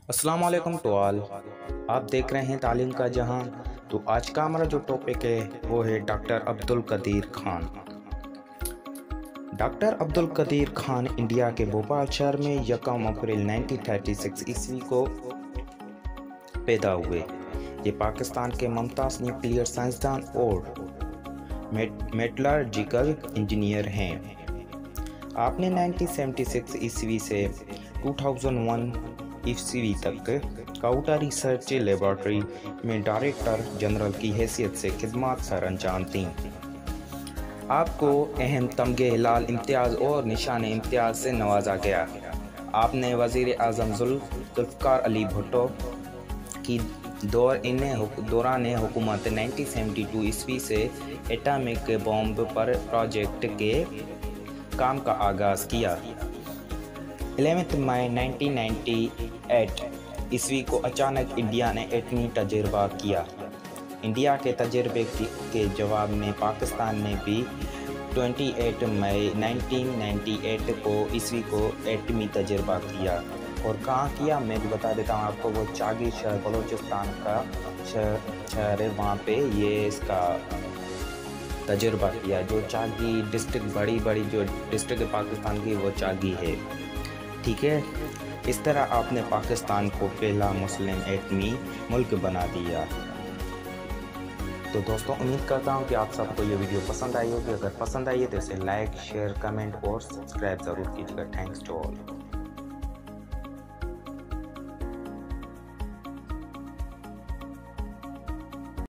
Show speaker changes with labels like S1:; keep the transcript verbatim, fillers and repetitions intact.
S1: अस्सलाम वालेकुम to all. आप देख रहे हैं तालीम का जहां। तो आज का हमारा जो टॉपिक है वो है doctor Abdul Qadeer Khan. Doctor Abdul Qadeer Khan India के भोपाल शहर में यकम अप्रैल उन्नीस सौ छत्तीस ईस्वी को पैदा हुए। ये पाकिस्तान के मुमताज़ न्यूक्लियर साइंसदान और मेटलर्जिकल इंजीनियर हैं। आपने उन्नीस सौ छिहत्तर ईस्वी से दो हज़ार एक ईस्वी तक काउटा रिसर्च लेबॉर्ट्री में डायरेक्टर जनरल की हैसियत से खिदमत सर अंजाम दी। आपको अहम तमगे हिलाल इम्तियाज़ और निशान इम्तियाज़ से नवाजा गया। आपने वज़ीर आज़म जुल्फ़िकार अली भुट्टो की दौर इन दौरान हुकूमत उन्नीस सौ बहत्तर ईस्वी से एटॉमिक बॉम्ब पर प्रोजेक्ट के काम का आगाज़ किया। ग्यारह मई उन्नीस सौ अट्ठानवे ईस्वी को अचानक इंडिया ने एटमी तजर्बा किया। इंडिया के तजर्बे के जवाब में पाकिस्तान ने भी अट्ठाईस मई उन्नीस सौ अट्ठानवे को ईस्वी को एटमी तजर्बा किया। और कहाँ किया मैं भी बता देता हूँ आपको। वो चागी शहर बलूचिस्तान का शहर है, वहाँ पे ये इसका तजर्बा किया। जो चागी डिस्ट्रिक्ट बड़ी बड़ी जो डिस्ट्रिक्ट पाकिस्तान की वो चागी है, ठीक है। इस तरह आपने पाकिस्तान को पहला मुस्लिम एटमी मुल्क बना दिया। तो दोस्तों, उम्मीद करता हूँ कि आप सबको ये वीडियो पसंद आई होगी। अगर पसंद आई है तो इसे लाइक, शेयर, कमेंट और सब्सक्राइब ज़रूर कीजिएगा। Thanks to all.